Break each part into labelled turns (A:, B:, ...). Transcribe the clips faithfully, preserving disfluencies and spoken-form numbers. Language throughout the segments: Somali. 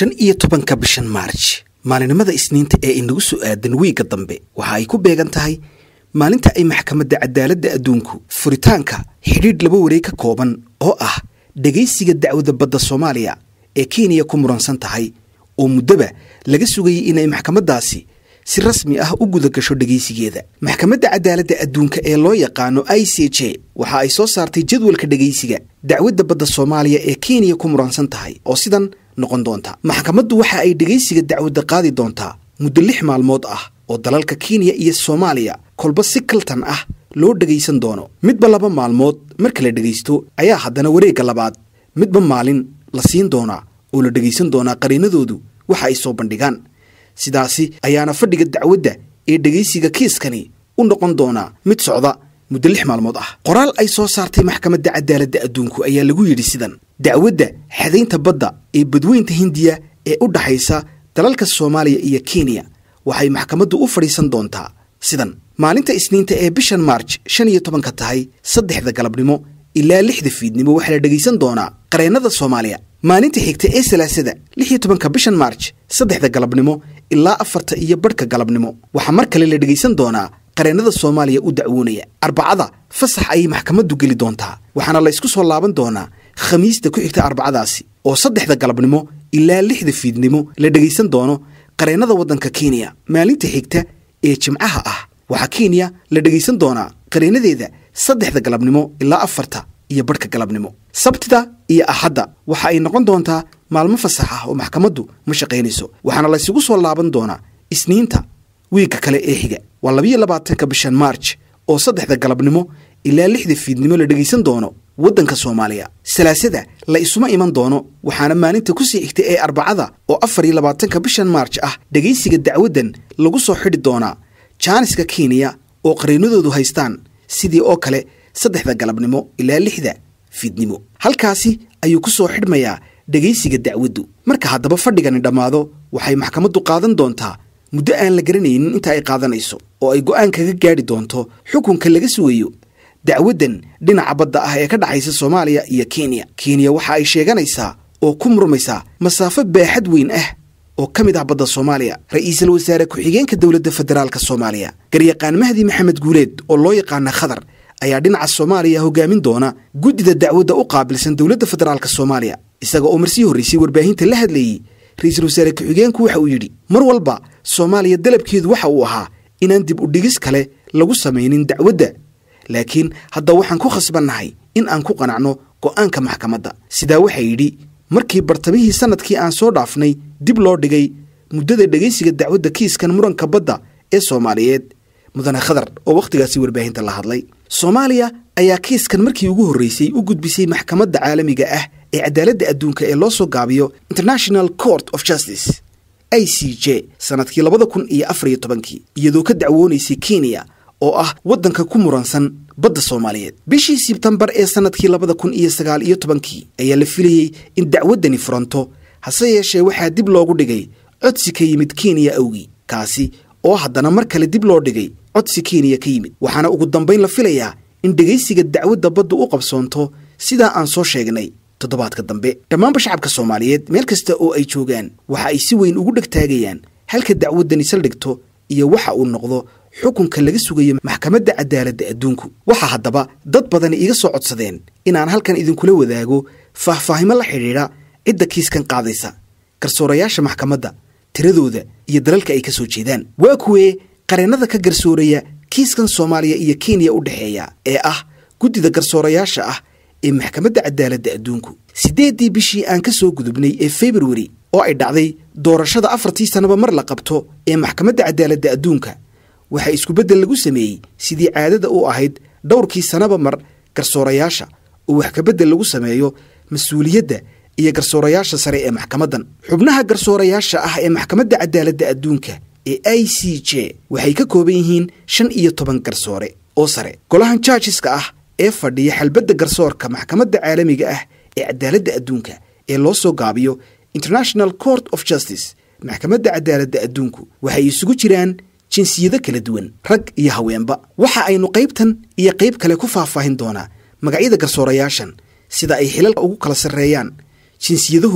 A: shan iyo tobanka bishan March maalinimada Isniinta ee inagu soo aadan wiiga dambe waxa ay ku beegan tahay maalinta ay maxkamadda cadaaladda adduunku furitaanka xidhiidh laba wareeg ka kooban oo ah dhageysiga dacwadda badda Soomaaliya ee Kenya ku muransan tahay oo muddaba laga sugayay inay maxkamadaasi si rasmi ah u guda gasho dhageysigeeda. Maxkamadda cadaaladda adduunka ee loo yaqaano I C J waxa ay soo saartay jadwalka dhageysiga dacwadda badda Soomaaliya ee Kenya ku muransan tahay oo sidan noqon doonta. Maxkamaddu waxa ay dhageysiga dacwadda qaadi doontaa muddo lix maalmood ah oo dalalka Kenya iyo Soomaaliya kolba si kaltan ah loo dhageysan doono. Midba laba maalmood marka la dhageysto ayaa haddana wareegga labaad midba maalin la siin doonaa oo la dhageysan doonaa qariinadoodu waxa ay soo bandhigaan. sidaasi ayaana fadhiga dacwadda ee dhageysiga kiiskani u noqon doonaa mid socda muddo lix maalmood ah. qoraal ay soo saartay maxkamadda cadaaladda adduunku ayaa lagu yidhi sidan: dacwadda xadaynta badda ee badweynta Hindiya ee u dhaxaysa dalalka Soomaaliya iyo Kenya waxay maxkamaddu u fadhiisan doontaa sidan: maalinta Isniinta ee bishan March shan iyo tobanka tahay saddexda galabnimo ilaa lixda fiidnimo waxa la dhageysan doonaa qareenada Soomaaliya. maalinta xigta ee Salaasada lix iyo tobanka bishan March saddexda galabnimo ilaa afarta iyo badhka galabnimo waxa mar kale la dhageysan doonaa qareenada Soomaaliya u dacwoonaya. Arbacada fasax ay maxkamaddu geli doontaa waxaana la isku soo laaban doonaa Khamiista ku xigta arbacadaasi oo saddexda galabnimo ilaa lixda fiidnimo la dhageysan doono qareenada waddanka Kenya. maalinta xigta ee Jimcaha ah waxa Kenya la dhageysan doonaa qareenadeeda saddexda galabnimo ilaa afarta iyo badhka galabnimo. Sabtida iyo Axadda waxa ay noqon doontaa maalmo fasax ah oo maxkamaddu ma shaqaynayso waxaana la isugu soo laaban doonaa Isniinta wiiga kale ee xiga waa laba iyo labaatanka bishan March oo saddexda galabnimo ilaa lixda fiidnimo la dhageysan doono waddanka Soomaaliya. Salaasada la isuma iman doono waxaana maalinta ku sii xigta ee Arbacada oo afar iyo labaatanka bishan March ah dhageysiga dacwaddan lagu soo xidhi doonaa jaaniska Kenya oo qareenadoodu haystaan sidii oo kale saddexda galabnimo ilaa lixda fiidnimo. halkaasi ayuu ku soo xidhmayaa dhageysiga dacwaddu. marka haddaba fadhigani dhammaado waxay maxkamaddu qaadan doontaa muddo aan la garanaynin inta ay qaadanayso oo ay go'aan kaga gaadhi doonto xukunka laga sugayo dacwaddan dhinaca badda ah ee ka dhaxaysa Soomaaliya iyo Kenya. Kenya waxa ay sheeganaysaa oo ku murmaysaa masaafo baaxad weyn ah oo ka mid ah badda Soomaaliya. ra'iisul wasaare ku-xigeenka dowladda federaalka Soomaaliya garyaqaan Mahdi Maxamed Guuleed oo loo yaqaan Khadar ayaa dhinaca Soomaaliya hogaamin doona guddida dacwadda u qaabilsan dowladda federaalka Soomaaliya. isaga oo markii horeysay warbaahinta la hadlayay ra'iisul wasaare ku-xigeenku waxa uu yidhi mar walba Soomaaliya dalabkeedu waxa uu ahaa inaan dib u dhigis kale lagu samaynin dacwadda laakiin hadda waxaan ku khasbannahay in aan ku qanacno go'aanka maxkamadda. sidaa waxa yidhi markii bartamihii sanadkii aan soo dhaafnay dib loo dhigay muddada dhageysiga dacwadda kiiskan muranka badda ee Soomaaliyeed. mudane Khadar oo waqtigaasi warbaahinta la hadlay. Soomaaliya ayaa kiiskan markii ugu horeysay u gudbisay maxkamadda caalamiga ah ee cadaaladda adduunka ee loo soo gaabiyo International Court of Justice I C J sanadkii labada kun iyo afar iyo tobankii iyadoo ka dacwoonaysay Kenya oo ah waddanka ku muransan badda Soomaaliyeed. bishii Sebtembar ee sanadkii labada kun iyo sagaal iyo tobankii ayaa la filayay in dacwaddani furanto hase yeeshee waxaa dib loogu dhigay codsi ka yimid Kenya awgii kaasi oo haddana mar kale dib loo dhigay codsi Kenya ka yimid. waxaana ugu dambayn la filayaa in dhageysiga dacwadda baddu u qabsoonto sidaa aan soo sheegnay toddobaadka dambe. dhammaanba shacabka Soomaaliyeed meel kasta oo ay joogaan waxa ay si weyn ugu dhagtaagayaan halka dacwaddani saldhigto iyo waxa uu noqdo xukunka laga sugayo maxkamadda cadaaladda adduunku. waxa haddaba dad badan iga soo codsadeen inaan halkan idinkula wadaago faahfaahimo la xidhiidha cidda kiiskan qaadaysa, garsoorayaasha maxkamadda, tiradooda iyo dalalka ay ka soo jeedaan. waa kuwee qareenada ka garsooraya kiiskan Soomaaliya iyo Kenya u dhaxeeya ee ah guddida garsoorayaasha ah ee maxkamadda cadaaladda adduunku. sideedii bishii aan ka soo gudubnay ee February oo ay dhacday doorashada afartii sanaba mar la qabto ee maxkamadda cadaaladda adduunka waxa isku beddel lagu sameeyey sidii caadada u ahayd dhowrkii sanaba mar garsoorayaasha oo wax ka beddel lagu sameeyo mas'uuliyadda iyo garsoorayaasha sare ee maxkamaddan. xubnaha garsoorayaasha ah ee maxkamadda cadaaladda adduunka ee I C J waxay ka kooban yihiin shan iyo toban garsoore oo sare. golahan judgeska ah ee fadhiya xalbadda garsoorka maxkamadda caalamiga ah ee cadaaladda adduunka ee loo soo gaabiyo International Court of Justice maxkamadda cadaaladda adduunku waxay isugu jiraan jinsiyado kala duwan rag iyo haweenba. waxa aynu qaybtan iyo qayb kale ku faahfaahin doonaa magacyada garsoorayaashan sida ay xilalka ugu kala sarreeyaan jinsiyadahooda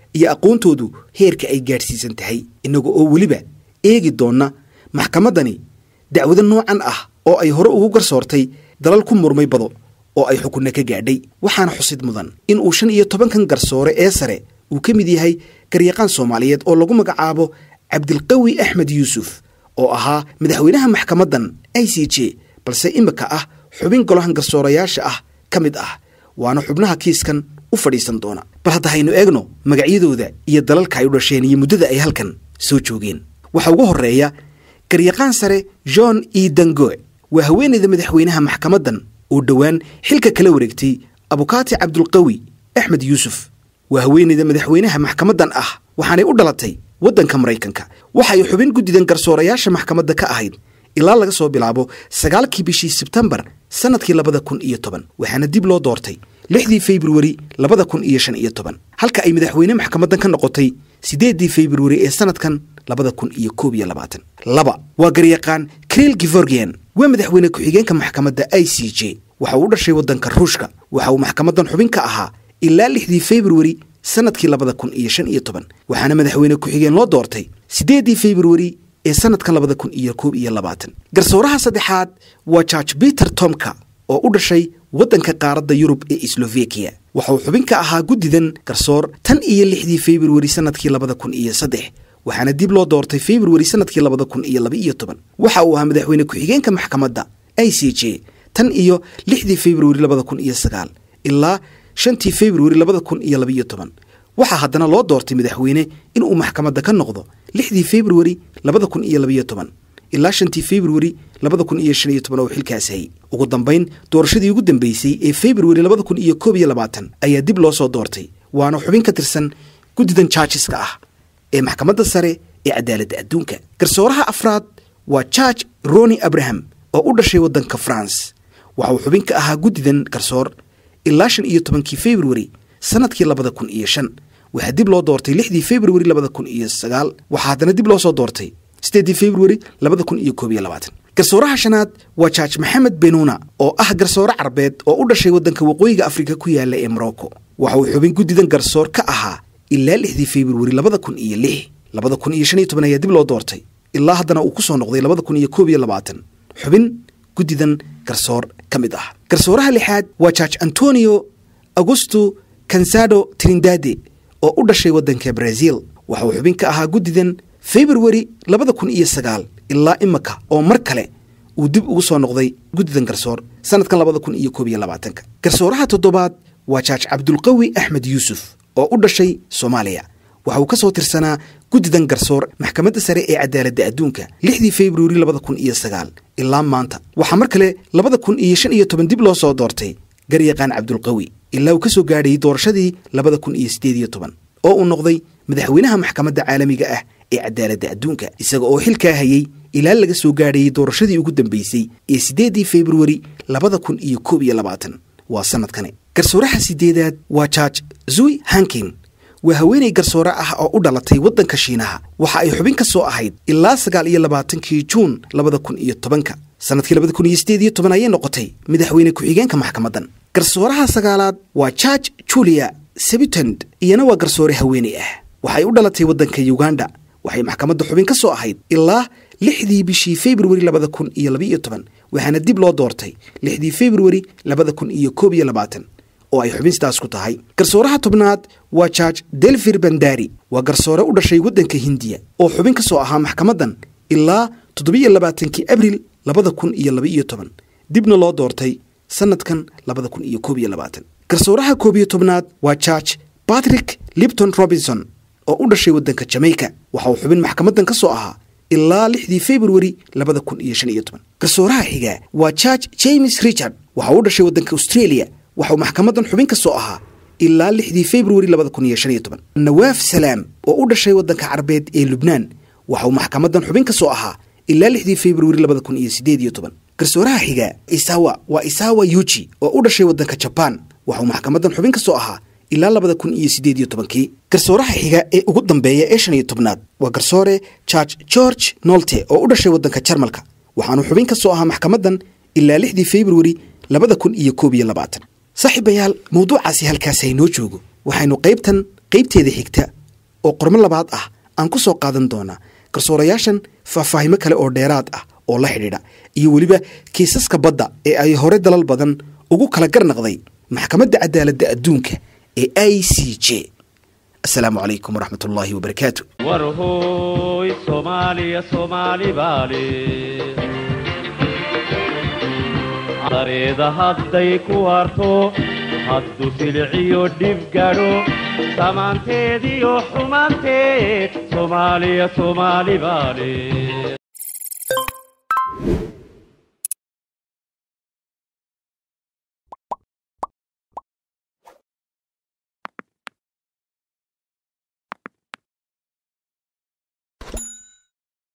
A: iyo aqoontoodu heerka ay gaadhsiisan tahay inaga oo weliba eegi doona maxkamaddani dacwado noocan ah oo ay hore ugu garsoortay dalal ku murmay bado oo ay xukunna ka gaadhay waxaana xusid mudan in uu shan iyo tobankan garsoore ee sare uu ka mid yahay garyaqaan soomaaliyeed oo lagu magacaabo cabdilqawi axmed yuusuf oo ahaa madaxweynaha maxkamaddan i c j balse imika ah xubin golahan garsoorayaasha ah ka mid ah waana xubnaha kiiskan u fadhiisan doona bal hadda haynu eegno magacyadooda iyo dalalka ay u dhasheen iyo muddada ay halkan soo joogeen waxaa ugu horreeya garyaqaan sare john e dangoe waa haweenayda madaxweynaha maxkamaddan oo dhowaan xilka kala wareegtay abukaati cabdulqawi axmed yuusuf waa haweenayda madaxweynaha maxkamaddan ah waxaanay u dhalatay waddanka maraykanka waxay xubin guddidan garsoorayaasha maxkamadda ka ahayd ilaa laga soo bilaabo sagaalkii bishii sebtembar sannadkii labada kun iyo toban waxaana dib loo doortay lixdii februari labada kun iyo shan iyo toban halka ay madaxweyne maxkamaddan ka noqotay siddeeddii februari ee sannadkan labada kun iyo koob iyo labaatan laba waa garyaqaan kriil gevorgian waa madaxweyne ku-xigeenka maxkamadda i c j waxa uu u dhashay waddanka ruushka waxa uu maxkamaddan xubin ka ahaa ilaa lixdii februari sannadkii labada kun iyo shan iyo toban waxaana madaxweyne ku-xigeen loo doortay siddeeddii februari ee sannadkan labada kun iyo koob iyo labaatan garsooraha saddexaad waa george peter tomka oo u dhashay waddanka qaaradda yurub ee slovakiya waxa uu xubin ka ahaa guddidan garsoor tan iyo lixdii februari sannadkii labada kun iyo saddex waxaana dib loo doortay februari sannadkii labada kun iyo laba iyo toban waxa uu ahaa madaxweyne ku-xigeenka maxkamadda i c j tan iyo lixdii februari labada kun iyo sagaal ilaa shantii februari labada kun iyo laba iyo toban waxaa haddana loo doortay madaxweyne inuu maxkamadda ka noqdo lixdii februari labada kun iyo labaiyo toban ilaa shantii februari labada kun iyo shan iyo toban oo xilkaas hayay ugu dambayn doorashadii ugu dambeysay ee februari labada kun iyo koob iyo labaatan ayaa dib loo soo doortay waana xubin ka tirsan guddidan jaajiska ah ee maxkamadda sare ee cadaaladda adduunka garsooraha afraad waa george roni abraham oo u dhashay waddanka france waxa uu xubin ka ahaa guddidan garsoor ilaa shan iyo tobankii februari sannadkii labada kun iyo shan waxaa dib loo doortay lixdii februari labada kun iyo sagaal waxaa haddana dib loo soo doortay sideeddii februari labada kun iyo koob iyo labaatan garsooraha shanaad waa george maxamed benuna oo ah garsoore carbeed oo u dhashay waddanka waqooyiga afrika ku yaalla ee morocco waxa uu xubin guddidan garsoor ka ahaa ilaa lixdii februari labada kun iyo lix labada kun iyo shan iyo toban ayaa dib loo doortay ilaa haddana uu ku soo noqday labada kun iyo koob iyo labaatan xubin guddidan garsoor ka mid ah garsooraha lixaad waa george antonio augusto cansado trindade oo u dhashay waddanka brazil waxa uu xubin ka ahaa guddidan februari labada kun iyo sagaal ilaa imika oo mar kale uu dib ugu soo noqday guddidan garsoor sannadkan labada kun iyo koob iyo labaatanka garsooraha toddobaad waa george cabdulqawi axmed yuusuf oo u dhashay soomaaliya waxa uu ka soo tirsanaa guddidan garsoor maxkamadda sare ee cadaaladda adduunka lixdii februari labada kun iyo sagaal ilaa maanta waxaa mar kale labada kun iyo shan iyo toban dib loo soo doortay garyaqaan cabdulqawi ilaa uu ka soo gaadhayay doorashadii labada kun iyo siddeed iyo toban oo uu noqday madaxweynaha maxkamadda caalamiga ah ee cadaaladda adduunka isaga oo xilkaa hayay ilaa laga soo gaadhayay doorashadii ugu dambeysay ee siddeeddii februari labada kun iyo koob iyo labaatan waa sannadkani garsooraha siddeedaad waa george zui hankin waa haweenay garsoore ah oo u dhalatay waddanka shiinaha waxa ay xubin ka soo ahayd ilaa sagaal iyo labaatankii juun labada kun iyo tobanka sannadkii labada kun iyo siddeed iyo toban ayay noqotay madaxweyne ku-xigeenka maxkamaddan garsooraha sagaalaad waa george julia sebutand iyana waa garsoore haweeney ah waxay u dhalatay waddanka uganda waxay maxkamadda xubin ka soo ahayd ilaa lixdii bishii februari labada kun iyo labaiyo toban waxaana dib loo doortay lixdii februari labada kun iyo koob iyo labaatan oo ay xubin sidaas ku tahay garsooraha tobnaad waa george delfir bandari waa garsoore u dhashay waddanka hindiya oo xubin ka soo ahaa maxkamaddan ilaa toddobiiyo labaatankii abril labada kun iyo labaiyo toban dibna loo doortay sannadkan labada kun iyo koob iyo labaatan garsooraha koob iyo tobnaad waa george patrick lipton robinson oo u dhashay waddanka jamaica waxa uu xubin maxkamaddan ka soo ahaa ilaa lixdii februari labada kun iyo shan iyo toban garsooraha xiga waa george james richard waxa uu u dhashay waddanka australia waxa uu maxkamaddan xubin ka soo ahaa ilaa lixdii februari labada kun iyo shan iyo toban nawaaf salaam oo u dhashay waddanka carbeed ee lubnaan waxa uu maxkamaddan xubin ka soo ahaa ilaa lixdii februari labada kun iyo siddeed iyo toban garsooraha xiga isawa waa isawa yuji oo u dhashay waddanka jabaan waxa uu maxkamaddan xubin ka soo ahaa ilaa labada kun iyo siddeed iyo tobankii garsooraha xiga ee ugu dambeeya ee shan iyo tobnaad waa garsoore george george nolte oo u dhashay waddanka jarmalka waxaanu xubin ka soo ahaa maxkamaddan ilaa lixdii februari labada kun iyo koob iyo labaatan saaxiibayaal mawduucaasi halkaas haynoo joogo waxaynu qaybtan qaybteeda xigta oo qormo labaad ah aan ku soo qaadan doonaa garsoorayaashan faahfaahimo kale oo dheeraad ah oo la xidhiidha iyo weliba kiisaska badda ee ay hore dalal badan ugu kala garnaqday maxkamadda cadaaladda adduunka ee I C J. السلام عليكم ورحمة الله وبركاته.
B: ورهوي صومالي صومالي بالي طريده هدي كوارتو هدو سلعيو ديفقارو سامانتي ديو حمانتي صومالي صومالي بالي